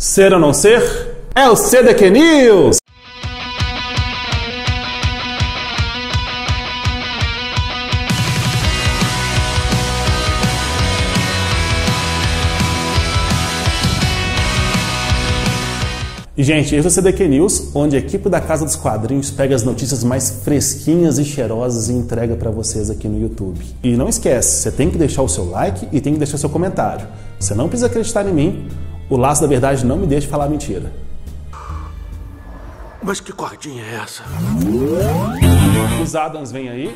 Ser ou não ser? É o CDQ News! E, gente, esse é o CDQ News, onde a equipe da Casa dos Quadrinhos pega as notícias mais fresquinhas e cheirosas e entrega para vocês aqui no YouTube. E não esquece, você tem que deixar o seu like e tem que deixar o seu comentário. Você não precisa acreditar em mim, o laço da verdade não me deixa falar mentira. Mas que cordinha é essa? Os Adams vêm aí.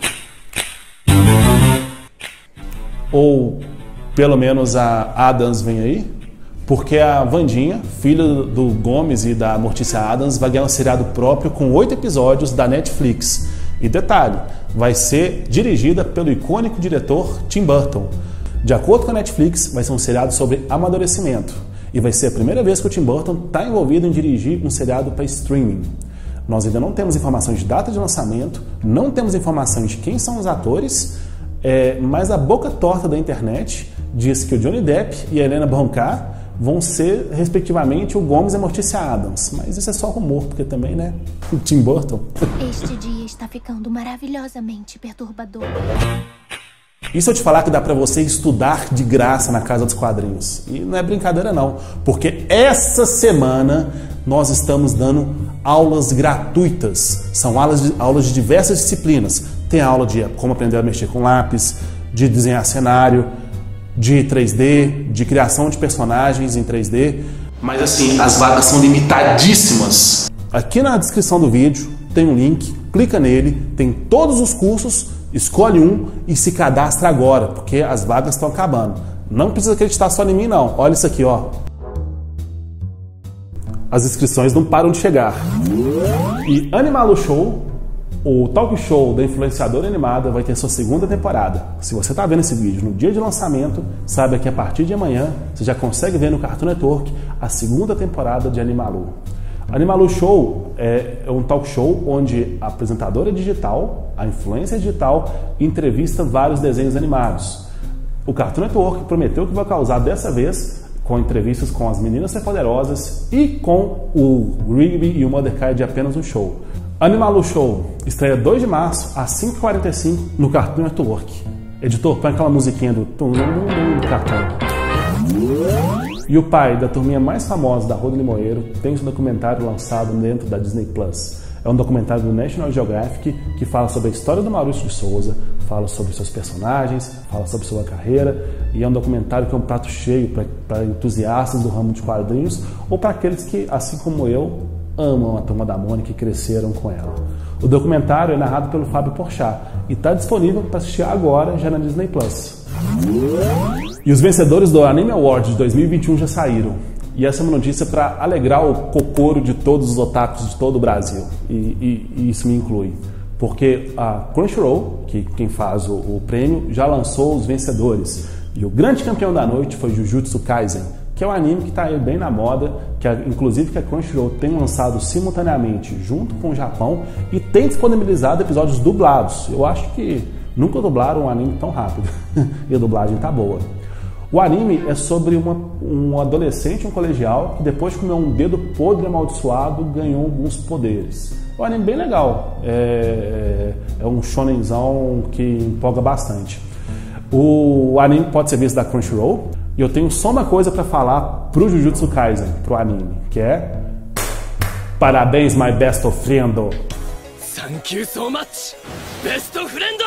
Ou, pelo menos, a Adams vem aí. Porque a Wandinha, filha do Gomes e da Mortícia Adams, vai ganhar um seriado próprio com 8 episódios da Netflix. E detalhe, vai ser dirigida pelo icônico diretor Tim Burton. De acordo com a Netflix, vai ser um seriado sobre amadurecimento. E vai ser a primeira vez que o Tim Burton está envolvido em dirigir um seriado para streaming. Nós ainda não temos informações de data de lançamento, não temos informações de quem são os atores, mas a boca torta da internet diz que o Johnny Depp e a Helena Bonham Carter vão ser, respectivamente, o Gomes e a Mortícia Adams. Mas isso é só rumor, porque também, né? O Tim Burton. Este dia está ficando maravilhosamente perturbador. E se eu te falar que dá pra você estudar de graça na Casa dos Quadrinhos? E não é brincadeira não, porque essa semana nós estamos dando aulas gratuitas. São aulas de diversas disciplinas. Tem aula de como aprender a mexer com lápis, de desenhar cenário, de 3D, de criação de personagens em 3D. Mas assim, as vagas são limitadíssimas. Aqui na descrição do vídeo tem um link, clica nele, tem todos os cursos, escolhe um e se cadastra agora, porque as vagas estão acabando. Não precisa acreditar só em mim não, olha isso aqui, ó. As inscrições não param de chegar. E Animalu Show, o talk show da influenciadora animada, vai ter sua segunda temporada. Se você está vendo esse vídeo no dia de lançamento, saiba que a partir de amanhã você já consegue ver no Cartoon Network a segunda temporada de Animalu. Animalu Show é um talk show onde a apresentadora digital, a influência digital, entrevista vários desenhos animados. O Cartoon Network prometeu que vai causar dessa vez com entrevistas com as Meninas Superpoderosas e com o Rigby e o Mordecai de Apenas um Show. Animalu Show estreia 2 de março às 5h45 no Cartoon Network. Editor, põe aquela musiquinha do Cartoon. E o pai da turminha mais famosa da Rua do Limoeiro tem seu documentário lançado dentro da Disney Plus. É um documentário do National Geographic que fala sobre a história do Maurício de Souza, fala sobre seus personagens, fala sobre sua carreira, e é um documentário que é um prato cheio para entusiastas do ramo de quadrinhos ou para aqueles que, assim como eu, amam a Turma da Mônica e cresceram com ela. O documentário é narrado pelo Fábio Porchat e está disponível para assistir agora já na Disney Plus. E os vencedores do Anime Awards de 2021 já saíram. E essa é uma notícia para alegrar o cocoro de todos os otakus de todo o Brasil. E isso me inclui. Porque a Crunchyroll, que quem faz o prêmio, já lançou os vencedores. E o grande campeão da noite foi Jujutsu Kaisen, que é um anime que está aí bem na moda, inclusive que a Crunchyroll tem lançado simultaneamente junto com o Japão e tem disponibilizado episódios dublados. Eu acho que nunca dublaram um anime tão rápido e a dublagem tá boa. O anime é sobre um adolescente, um colegial, que depois de comer um dedo podre amaldiçoado, ganhou alguns poderes. É um anime bem legal, é um shonenzão que empolga bastante. O anime pode ser visto da Crunchyroll. E eu tenho só uma coisa para falar pro Jujutsu Kaisen, pro anime, que é: parabéns, my best friend. Thank you so much, best friend.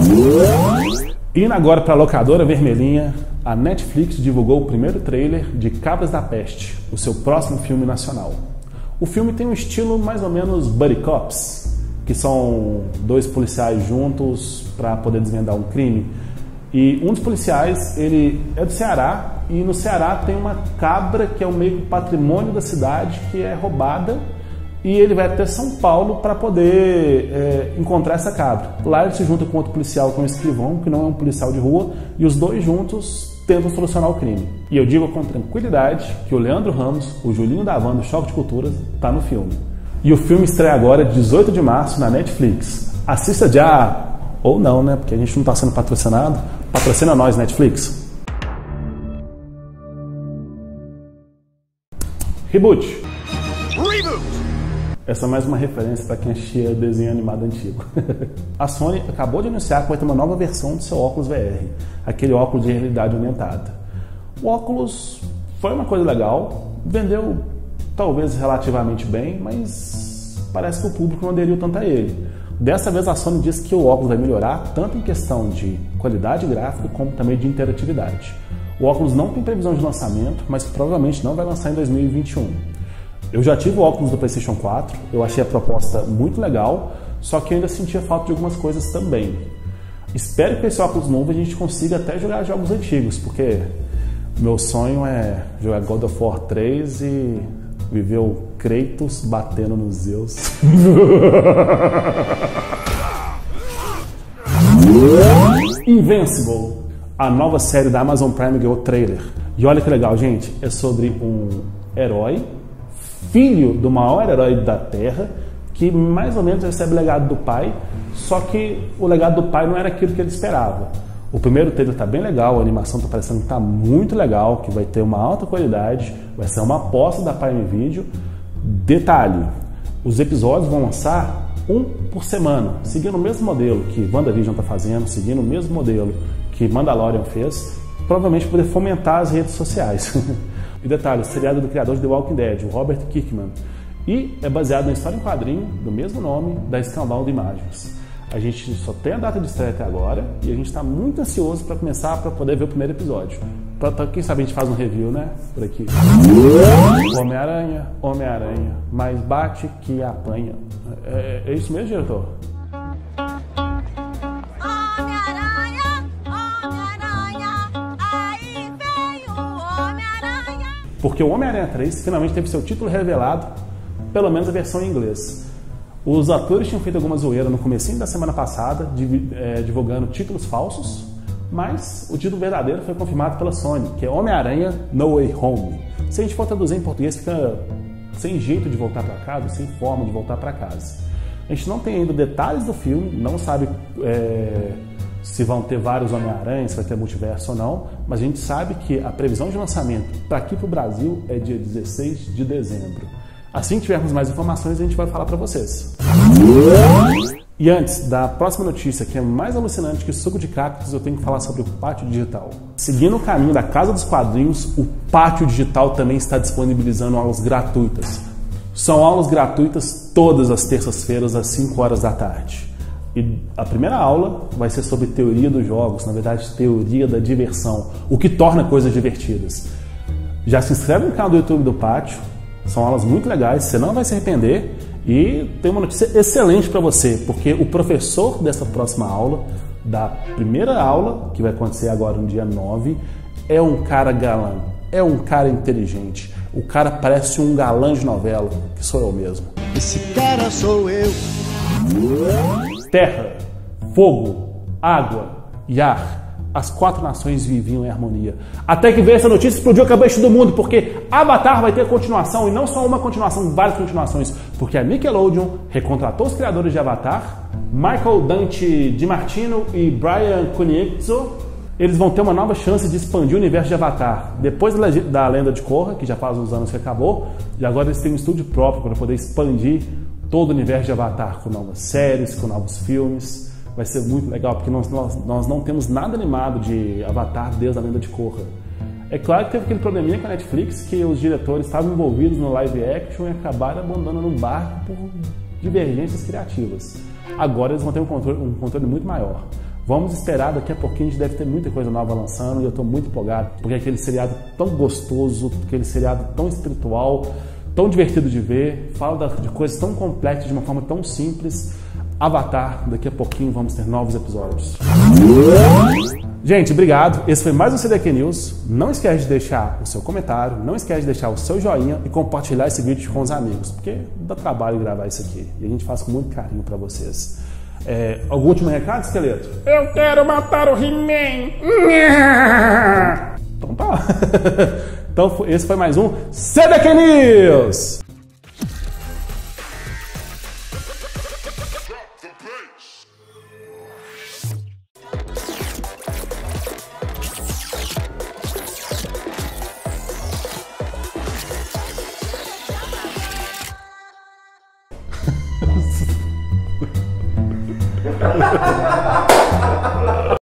Indo agora para a locadora vermelhinha, a Netflix divulgou o primeiro trailer de Cabras da Peste, o seu próximo filme nacional. O filme tem um estilo mais ou menos buddy cops, que são 2 policiais juntos para poder desvendar um crime. E um dos policiais, ele é do Ceará, e no Ceará tem uma cabra que é o meio patrimônio da cidade, que é roubada, e ele vai até São Paulo para poder encontrar essa cabra. Lá ele se junta com outro policial, que é um escrivão, que não é um policial de rua, e os dois juntos tentam solucionar o crime. E eu digo com tranquilidade que o Leandro Ramos, o Julinho da Van do Choque de Culturas, está no filme. E o filme estreia agora, 18 de março, na Netflix. Assista já! Ou não, né? Porque a gente não está sendo patrocinado. Patrocina nós, Netflix. Reboot. Essa é mais uma referência para quem assistia desenho animado antigo. A Sony acabou de anunciar que vai ter uma nova versão do seu óculos VR, aquele óculos de realidade aumentada. O óculos foi uma coisa legal, vendeu talvez relativamente bem, mas parece que o público não aderiu tanto a ele. Dessa vez a Sony disse que o óculos vai melhorar tanto em questão de qualidade gráfica como também de interatividade. O óculos não tem previsão de lançamento, mas provavelmente não vai lançar em 2021. Eu já tive o óculos do PlayStation 4, eu achei a proposta muito legal, só que eu ainda sentia falta de algumas coisas também. Espero que com esse óculos novo a gente consiga até jogar jogos antigos, porque meu sonho é jogar God of War 3 e viver o Kratos batendo nos Zeus. Invincible, a nova série da Amazon Prime ganhou trailer. E olha que legal, gente, é sobre um herói, filho do maior herói da Terra, que mais ou menos recebe o legado do pai, só que o legado do pai não era aquilo que ele esperava. O primeiro trailer está bem legal, a animação está parecendo que está muito legal, que vai ter uma alta qualidade, vai ser uma aposta da Prime Video. Detalhe, os episódios vão lançar um por semana, seguindo o mesmo modelo que WandaVision está fazendo, seguindo o mesmo modelo que Mandalorian fez, provavelmente para poder fomentar as redes sociais. E detalhe, o seriado do criador de The Walking Dead, o Robert Kirkman, e é baseado na história em quadrinho do mesmo nome da Escambau de Imagens. A gente só tem a data de estreia até agora e a gente está muito ansioso para começar, para poder ver o primeiro episódio. Quem sabe a gente faz um review, né? Por aqui. Homem-Aranha, Homem-Aranha, mais bate que apanha. É isso mesmo, diretor? Porque o Homem-Aranha 3 finalmente teve seu título revelado, pelo menos a versão em inglês. Os atores tinham feito alguma zoeira no comecinho da semana passada, divulgando títulos falsos, mas o título verdadeiro foi confirmado pela Sony, que é Homem-Aranha No Way Home. Se a gente for traduzir em português, fica sem jeito de voltar para casa, sem forma de voltar para casa. A gente não tem ainda detalhes do filme, não sabe se vão ter vários Homem-Aranha, se vai ter multiverso ou não, mas a gente sabe que a previsão de lançamento para aqui para o Brasil é dia 16 de dezembro. Assim que tivermos mais informações, a gente vai falar para vocês. E antes da próxima notícia, que é mais alucinante que suco de cactos, eu tenho que falar sobre o Pátio Digital. Seguindo o caminho da Casa dos Quadrinhos, o Pátio Digital também está disponibilizando aulas gratuitas. São aulas gratuitas todas as terças-feiras, às 5 horas da tarde. E a primeira aula vai ser sobre teoria dos jogos, na verdade, teoria da diversão, o que torna coisas divertidas. Já se inscreve no canal do YouTube do Pátio, são aulas muito legais, você não vai se arrepender. E tem uma notícia excelente para você, porque o professor dessa próxima aula, da primeira aula, que vai acontecer agora no dia 9, é um cara galã, é um cara inteligente. O cara parece um galã de novela, que sou eu mesmo. Esse cara sou eu. Terra, fogo, água e ar. As 4 nações viviam em harmonia. Até que veio essa notícia, explodiu a cabeça do mundo, porque Avatar vai ter continuação, e não só uma continuação, várias continuações, porque a Nickelodeon recontratou os criadores de Avatar, Michael Dante DiMartino e Brian Konietzko. Eles vão ter uma nova chance de expandir o universo de Avatar. Depois da Lenda de Korra, que já faz uns anos que acabou, e agora eles têm um estúdio próprio para poder expandir todo o universo de Avatar, com novas séries, com novos filmes. Vai ser muito legal, porque nós não temos nada animado de Avatar desde a Lenda de Korra. É claro que teve aquele probleminha com a Netflix, que os diretores estavam envolvidos no live action e acabaram abandonando o barco por divergências criativas. Agora eles vão ter um controle muito maior. Vamos esperar, daqui a pouquinho a gente deve ter muita coisa nova lançando, e eu estou muito empolgado, porque é aquele seriado tão gostoso, aquele seriado tão espiritual, tão divertido de ver, fala de coisas tão complexas de uma forma tão simples. Avatar, daqui a pouquinho vamos ter novos episódios. Gente, obrigado. Esse foi mais um CDQ News. Não esquece de deixar o seu comentário, não esquece de deixar o seu joinha e compartilhar esse vídeo com os amigos, porque dá trabalho gravar isso aqui e a gente faz com muito carinho para vocês. Algum último recado, Esqueleto? Eu quero matar o He-Man! Então tá. Então esse foi mais um CDQ News!